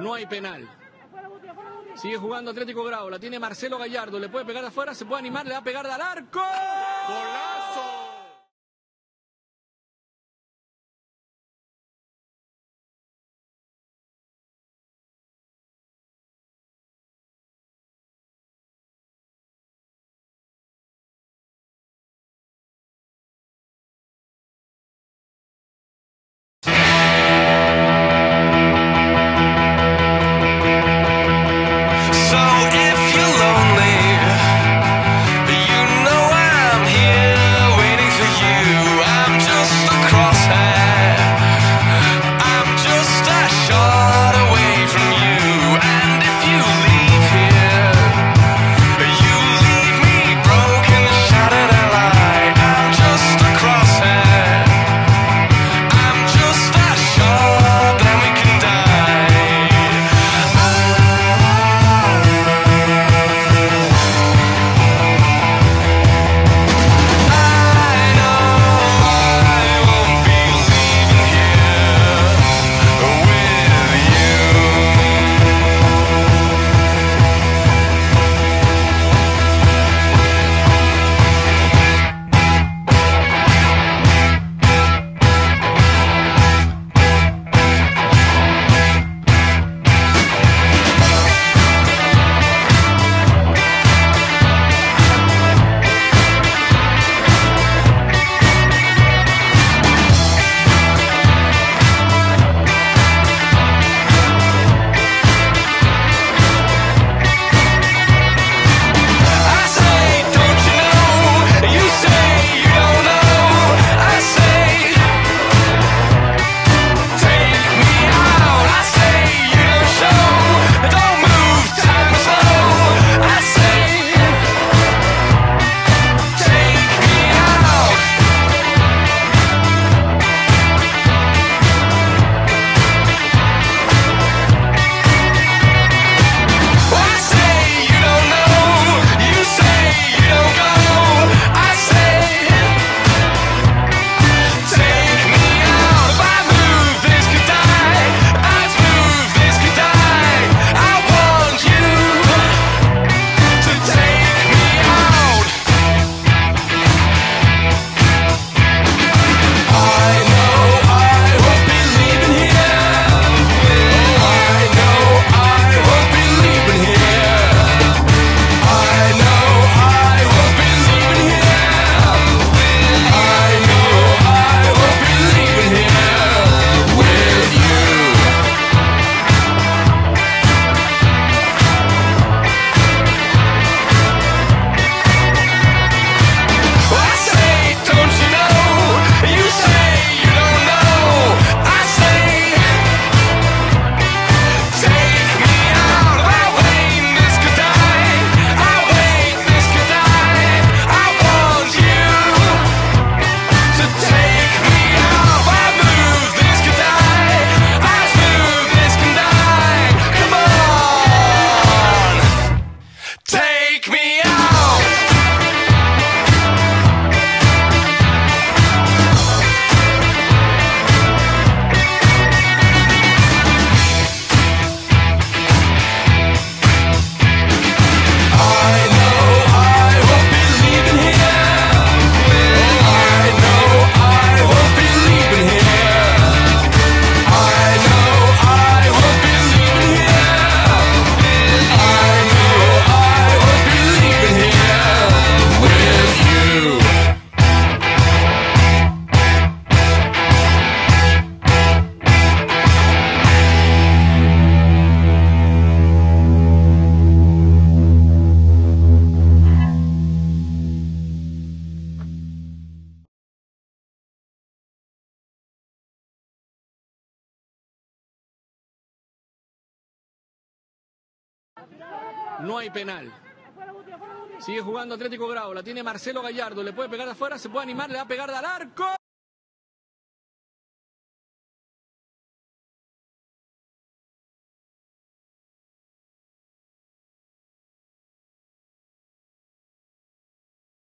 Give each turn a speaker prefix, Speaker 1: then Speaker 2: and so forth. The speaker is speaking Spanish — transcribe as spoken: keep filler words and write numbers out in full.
Speaker 1: No hay penal. Sigue jugando Atlético Grau. La tiene Marcelo Gallardo. Le puede pegar de afuera. Se puede animar. Le va a pegar al arco. ¡Golazo! No hay penal. Sigue jugando Atlético Grau. La tiene Marcelo Gallardo. Le puede pegar de afuera. Se puede animar. Le va a pegar al arco.